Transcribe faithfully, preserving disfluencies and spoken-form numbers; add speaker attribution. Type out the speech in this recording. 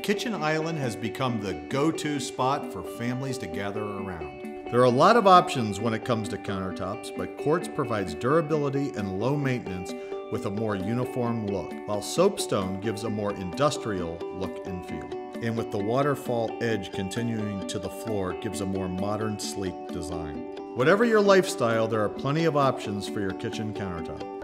Speaker 1: kitchen island has become the go-to spot for families to gather around. There are a lot of options when it comes to countertops, but Quartz provides durability and low maintenance with a more uniform look, while soapstone gives a more industrial look and feel. And with the waterfall edge continuing to the floor, it gives a more modern, sleek design. Whatever your lifestyle, there are plenty of options for your kitchen countertop.